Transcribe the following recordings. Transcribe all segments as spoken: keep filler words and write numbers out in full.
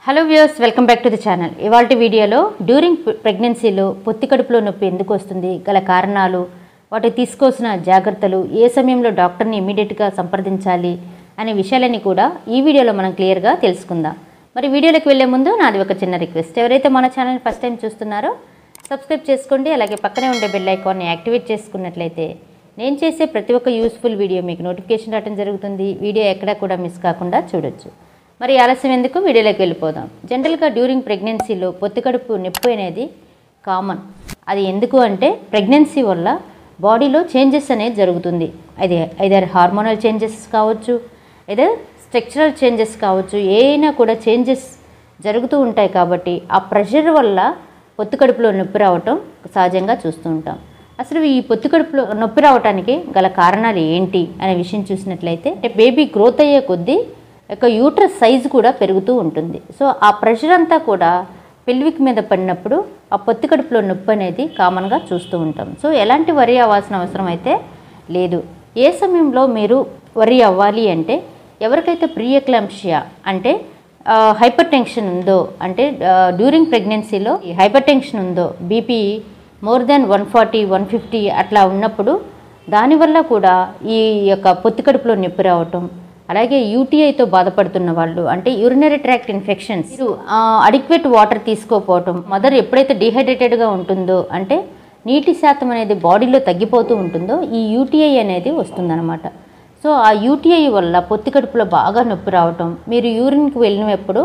Hello viewers, welcome back to the channel. ఇవాల్టి వీడియోలో during ప్రెగ్నెన్సీలో పొత్తి కడుపులో నొప్పి ఎందుకు వస్తుంది, గల కారణాలు, వాటి తీసుకోవాల్సిన జాగ్రత్తలు, ఏ సమయంలో డాక్టర్ని ఇమీడియట్గా సంప్రదించాలి అనే విషయాలన్నీ కూడా ఈ వీడియోలో మనం క్లియర్గా తెలుసుకుందాం. మరి వీడియోలోకి వెళ్ళే ముందు నాది ఒక చిన్న రిక్వెస్ట్. ఎవరైతే మన ఛానల్ ఫస్ట్ టైం చూస్తున్నారో సబ్స్క్రైబ్ చేసుకోండి. అలాగే పక్కనే ఉండే బెల్ ఐకాన్ని యాక్టివేట్ చేసుకున్నట్లయితే నేను చేసే ప్రతి ఒక్క యూస్ఫుల్ వీడియో మీకు నోటిఫికేషన్ రావడం జరుగుతుంది. వీడియో ఎక్కడా కూడా మిస్ కాకుండా చూడొచ్చు. మరి ఆలస్యం ఎందుకు, వీడియోలోకి వెళ్ళిపోదాం. జనరల్గా డ్యూరింగ్ ప్రెగ్నెన్సీలో పొత్తి కడుపు నొప్పి అనేది కామన్. అది ఎందుకు అంటే ప్రెగ్నెన్సీ వల్ల బాడీలో చేంజెస్ అనేది జరుగుతుంది. అది ఐదర్ హార్మోనల్ చేంజెస్ కావచ్చు, ఐదర్ స్ట్రక్చరల్ చేంజెస్ కావచ్చు. ఏమైనా కూడా చేంజెస్ జరుగుతూ ఉంటాయి. కాబట్టి ఆ ప్రెషర్ వల్ల పొత్తి కడుపులో నొప్పి రావటం సహజంగా చూస్తూ ఉంటాం. అసలు ఈ పొత్తి కడుపులో నొప్పి రావడానికి గల కారణాలు ఏంటి అనే విషయం చూసినట్లయితే, బేబీ గ్రోత్ అయ్యే కొద్దీ యొక్క యూట్రస్ సైజు కూడా పెరుగుతూ ఉంటుంది. సో ఆ ప్రెషర్ అంతా కూడా పెల్విక్ మీద పడినప్పుడు ఆ పొత్తి కడుపులో నొప్పి అనేది కామన్గా చూస్తూ ఉంటాం. సో ఎలాంటి వరి అవ్వాల్సిన అవసరం అయితే లేదు. ఏ సమయంలో మీరు వరి అవ్వాలి అంటే, ఎవరికైతే ప్రీ ఎక్లాంప్షియా అంటే హైపర్ టెన్షన్ ఉందో, అంటే డ్యూరింగ్ ప్రెగ్నెన్సీలో హైపర్ టెన్షన్ ఉందో, BP more than one forty one fifty అట్లా ఉన్నప్పుడు దానివల్ల కూడా ఈ యొక్క పొత్తి కడుపులో నొప్పి రావటం, అలాగే యూటీఐతో బాధపడుతున్న వాళ్ళు, అంటే urinary tract infections, adequate water తీసుకోకపోవటం, మదర్ ఎప్పుడైతే డిహైడ్రేటెడ్గా ఉంటుందో, అంటే నీటి శాతం అనేది బాడీలో తగ్గిపోతూ ఉంటుందో, ఈ యూటీఐ అనేది వస్తుందన్నమాట. సో ఆ యూటీఐ వల్ల పొత్తి కడుపులో బాగా నొప్పి రావటం, మీరు యూరిన్కి వెళ్ళినప్పుడు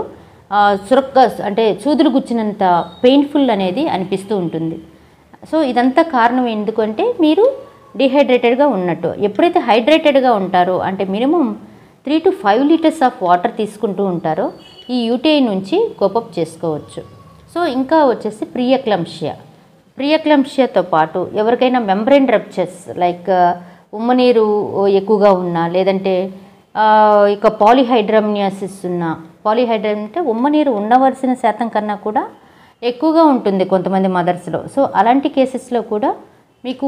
సురక్క అంటే సూదులు గుచ్చినంత పెయిన్ఫుల్ అనేది అనిపిస్తూ ఉంటుంది. సో ఇదంతా కారణం ఎందుకంటే మీరు డిహైడ్రేటెడ్గా ఉన్నట్టు. ఎప్పుడైతే హైడ్రేటెడ్గా ఉంటారో, అంటే minimum three to five litres of water తీసుకుంటూ ఉంటారో, ఈ యూటీఐ నుంచి కోపప్ చేసుకోవచ్చు. సో ఇంకా వచ్చేసి ప్రీ ఎక్లాంప్షియా. ప్రీ ఎక్లాంప్షియాతో పాటు ఎవరికైనా మెంబ్రెయిన్ రప్చర్స్ లైక్ ఉమ్మనీరు ఎక్కువగా ఉన్నా, లేదంటే ఇక పాలిహైడ్రమ్నియాసిస్ ఉన్న, పాలిహైడ్రమ్ అంటే ఉమ్మనీరు ఉండవలసిన శాతం కన్నా కూడా ఎక్కువగా ఉంటుంది కొంతమంది మదర్స్లో. సో అలాంటి కేసెస్లో కూడా మీకు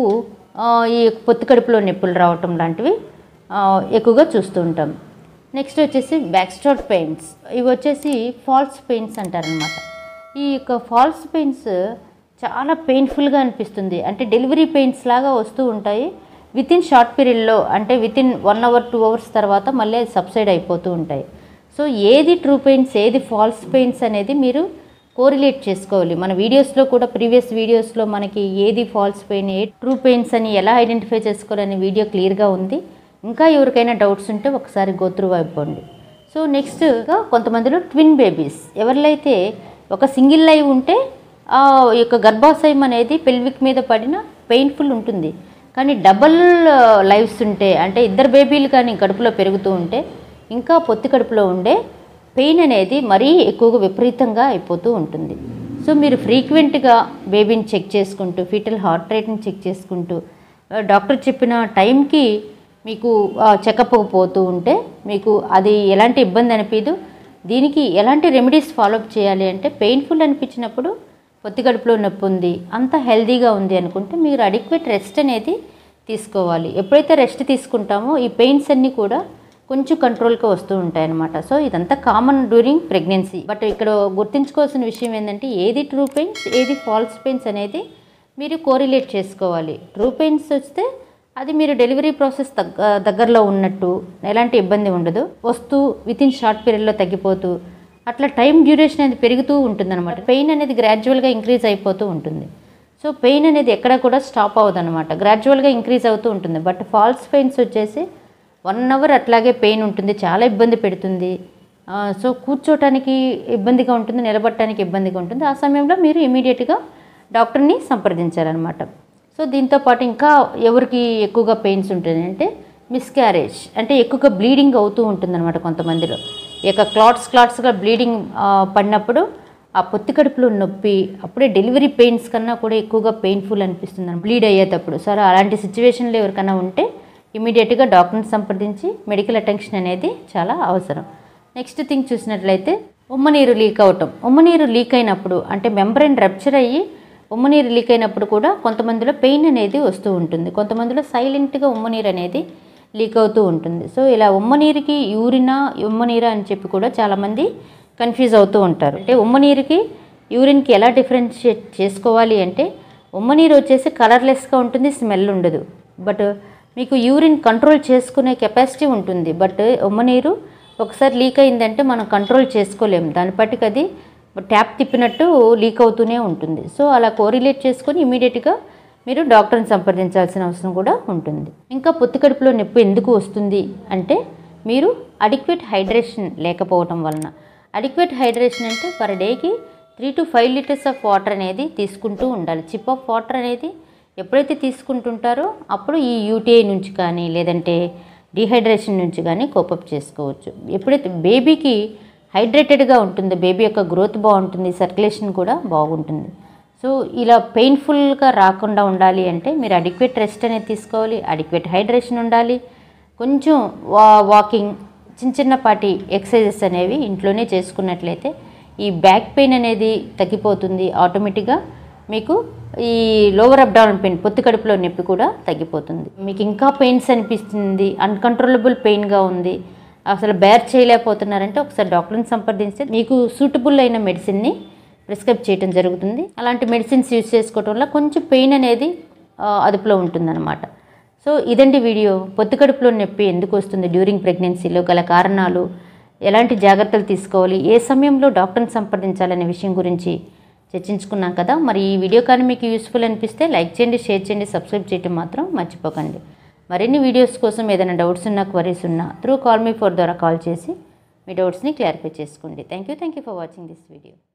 ఈ పొత్తి కడుపులో నొప్పులు రావటం లాంటివి ఎక్కువగా చూస్తూ ఉంటాం. నెక్స్ట్ వచ్చేసి బ్యాక్స్టార్ పెయిన్స్. ఇవి వచ్చేసి ఫాల్స్ పెయిన్స్ అంటారనమాట. ఈ యొక్క ఫాల్స్ పెయిన్స్ చాలా పెయిన్ఫుల్గా అనిపిస్తుంది. అంటే డెలివరీ పెయిన్స్ లాగా వస్తూ ఉంటాయి. విత్ ఇన్ షార్ట్ పీరియడ్లో, అంటే within one hour two hours తర్వాత మళ్ళీ సబ్సైడ్ అయిపోతూ ఉంటాయి. సో ఏది ట్రూ పెయిన్స్, ఏది ఫాల్స్ పెయిన్స్ అనేది మీరు కోరిలేట్ చేసుకోవాలి. మన వీడియోస్లో కూడా, ప్రీవియస్ వీడియోస్లో మనకి ఏది ఫాల్స్ పెయిన్, ఏ ట్రూ పెయిన్స్ అని ఎలా ఐడెంటిఫై చేసుకోవాలనే వీడియో క్లియర్గా ఉంది. ఇంకా ఎవరికైనా డౌట్స్ ఉంటే ఒకసారి గోత్రూ అయిపోండి. సో నెక్స్ట్గా కొంతమందిలో ట్విన్ బేబీస్, ఎవరిలైతే ఒక సింగిల్ లైవ్ ఉంటే ఆ యొక్క గర్భాశయం అనేది పెల్విక్ మీద పడిన పెయిన్ఫుల్ ఉంటుంది. కానీ డబల్ లైవ్స్ ఉంటే, అంటే ఇద్దరు బేబీలు కానీ కడుపులో పెరుగుతూ ఉంటే, ఇంకా పొత్తి కడుపులో ఉండే పెయిన్ అనేది మరీ ఎక్కువగా విపరీతంగా అయిపోతూ ఉంటుంది. సో మీరు ఫ్రీక్వెంట్గా బేబీని చెక్ చేసుకుంటూ, ఫీటల్ హార్ట్ రేట్ని చెక్ చేసుకుంటూ, డాక్టర్ చెప్పిన టైంకి మీకు చెకప్ పోతూ ఉంటే మీకు అది ఎలాంటి ఇబ్బంది అనిపించదు. దీనికి ఎలాంటి రెమెడీస్ ఫాలోఅప్ చేయాలి అంటే, పెయిన్ఫుల్ అనిపించినప్పుడు పొత్తి కడుపులో నొప్పి ఉంది, అంత హెల్దీగా ఉంది అనుకుంటే మీరు అడిక్వేట్ రెస్ట్ అనేది తీసుకోవాలి. ఎప్పుడైతే రెస్ట్ తీసుకుంటామో ఈ పెయిన్స్ అన్నీ కూడా కొంచెం కంట్రోల్గా వస్తూ ఉంటాయి అన్నమాట. సో ఇదంతా కామన్ డ్యూరింగ్ ప్రెగ్నెన్సీ. బట్ ఇక్కడ గుర్తుంచుకోవాల్సిన విషయం ఏంటంటే, ఏది ట్రూ పెయిన్స్, ఏది ఫాల్స్ పెయిన్స్ అనేది మీరు కోరిలేట్ చేసుకోవాలి. ట్రూ పెయిన్స్ వస్తే అది మీరు డెలివరీ ప్రాసెస్ దగ్గ దగ్గరలో ఉన్నట్టు, ఎలాంటి ఇబ్బంది ఉండదు, వస్తూ వితిన్ షార్ట్ పీరియడ్లో తగ్గిపోతూ అట్లా టైం డ్యూరేషన్ అనేది పెరుగుతూ ఉంటుందన్నమాట. పెయిన్ అనేది గ్రాడ్యువల్గా ఇంక్రీజ్ అయిపోతూ ఉంటుంది. సో పెయిన్ అనేది ఎక్కడ కూడా స్టాప్ అవ్వదు అనమాట, గ్రాడ్యువల్గా ఇంక్రీజ్ అవుతూ ఉంటుంది. బట్ ఫాల్స్ పెయిన్స్ వచ్చేసి వన్ అవర్ అట్లాగే పెయిన్ ఉంటుంది, చాలా ఇబ్బంది పెడుతుంది. సో కూర్చోటానికి ఇబ్బందిగా ఉంటుంది, నిలబడటానికి ఇబ్బందిగా ఉంటుంది. ఆ సమయంలో మీరు ఇమీడియట్గా డాక్టర్ని సంప్రదించాలన్నమాట. సో దీంతోపాటు ఇంకా ఎవరికి ఎక్కువగా పెయిన్స్ ఉంటుంది అంటే మిస్క్యారేజ్, అంటే ఎక్కువగా బ్లీడింగ్ అవుతూ ఉంటుంది అనమాట కొంతమందిలో. ఇక క్లాట్స్ క్లాట్స్గా బ్లీడింగ్ పడినప్పుడు ఆ పొత్తి కడుపులో నొప్పి అప్పుడే డెలివరీ పెయిన్స్ కన్నా కూడా ఎక్కువగా పెయిన్ఫుల్ అనిపిస్తుంది బ్లీడ్ అయ్యేటప్పుడు. సరే అలాంటి సిచ్యువేషన్లో ఎవరికైనా ఉంటే ఇమీడియట్గా డాక్టర్ని సంప్రదించి మెడికల్ అటెన్షన్ అనేది చాలా అవసరం. నెక్స్ట్ థింగ్ చూసినట్లయితే ఉమ్మనీరు లీక్ అవటం. ఉమ్మనీరు లీక్ అయినప్పుడు, అంటే మెంబ్రెయిన్ రప్చర్ అయ్యి ఉమ్మనీరు లీక్ అయినప్పుడు కూడా కొంతమందిలో పెయిన్ అనేది వస్తూ ఉంటుంది. కొంతమందిలో సైలెంట్గా ఉమ్మనీరు అనేది లీక్ అవుతూ ఉంటుంది. సో ఇలా ఉమ్మనీరుకి యూరినా ఉమ్మనీరా అని చెప్పి కూడా చాలామంది కన్ఫ్యూజ్ అవుతూ ఉంటారు. అంటే ఉమ్మనీరుకి యూరిన్కి ఎలా డిఫరెన్షియేట్ చేసుకోవాలి అంటే ఉమ్మనీరు వచ్చేసి కలర్లెస్గా ఉంటుంది, స్మెల్ ఉండదు. బట్ మీకు యూరిన్ కంట్రోల్ చేసుకునే కెపాసిటీ ఉంటుంది. బట్ ఉమ్మనీరు ఒకసారి లీక్ అయిందంటే మనం కంట్రోల్ చేసుకోలేము, దాని పట్టికి అది ట్యాప్ తిప్పినట్టు లీక్ అవుతూనే ఉంటుంది. సో అలా కోరిలేట్ చేసుకొని ఇమీడియట్గా మీరు డాక్టర్ని సంప్రదించాల్సిన అవసరం కూడా ఉంటుంది. ఇంకా పొత్తి కడుపులో నొప్పి ఎందుకు వస్తుంది అంటే మీరు అడిక్వేట్ హైడ్రేషన్ లేకపోవటం వలన. అడిక్వేట్ హైడ్రేషన్ అంటే పర్ డేకి three to five litres of water అనేది తీసుకుంటూ ఉండాలి. చిప్ ఆఫ్ వాటర్ అనేది ఎప్పుడైతే తీసుకుంటుంటారో అప్పుడు ఈ యూటీఐ నుంచి కానీ లేదంటే డీహైడ్రేషన్ నుంచి కానీ కోపప్ చేసుకోవచ్చు. ఎప్పుడైతే బేబీకి హైడ్రేటెడ్గా ఉంటుందో బేబీ యొక్క గ్రోత్ బాగుంటుంది, సర్క్యులేషన్ కూడా బాగుంటుంది. సో ఇలా పెయిన్ఫుల్గా రాకుండా ఉండాలి అంటే మీరు అడిక్వేట్ రెస్ట్ అనేది తీసుకోవాలి, అడిక్వేట్ హైడ్రేషన్ ఉండాలి, కొంచెం వా వాకింగ్ చిన్న చిన్నపాటి ఎక్సర్సైజెస్ అనేవి ఇంట్లోనే చేసుకున్నట్లయితే ఈ బ్యాక్ పెయిన్ అనేది తగ్గిపోతుంది. ఆటోమేటిక్గా మీకు ఈ లోవర్ అబ్డామినల్ పెయిన్ పొత్తి కడుపులో నొప్పి కూడా తగ్గిపోతుంది. మీకు ఇంకా పెయిన్స్ అనిపిస్తుంది, అన్కంట్రోలబుల్ పెయిన్గా ఉంది, అసలు బేర్ చేయలేకపోతున్నారంటే ఒకసారి డాక్టర్ని సంప్రదిస్తే మీకు సూటబుల్ అయిన మెడిసిన్ని ప్రిస్క్రైబ్ చేయడం జరుగుతుంది. అలాంటి మెడిసిన్స్ యూజ్ చేసుకోవటం వల్ల కొంచెం పెయిన్ అనేది అదుపులో ఉంటుందన్నమాట. సో ఇదండి వీడియో. పొత్తి కడుపులో నొప్పి ఎందుకు వస్తుంది, డ్యూరింగ్ ప్రెగ్నెన్సీలో గల కారణాలు, ఎలాంటి జాగ్రత్తలు తీసుకోవాలి, ఏ సమయంలో డాక్టర్ని సంప్రదించాలనే విషయం గురించి చర్చించుకున్నాం కదా. మరి ఈ వీడియో కానీ మీకు యూస్ఫుల్ అనిపిస్తే లైక్ చేయండి, షేర్ చేయండి, సబ్స్క్రైబ్ చేయడం మాత్రం మర్చిపోకండి. మరిన్ని వీడియోస్ కోసం ఏదైనా డౌట్స్ ఉన్నా, క్వరీస్ ఉన్నా త్రూ కాల్ మీ ఫోర్ ద్వారా కాల్ చేసి మీ డౌట్స్ని క్లారిఫై చేసుకోండి. Thank you thank you for watching this video.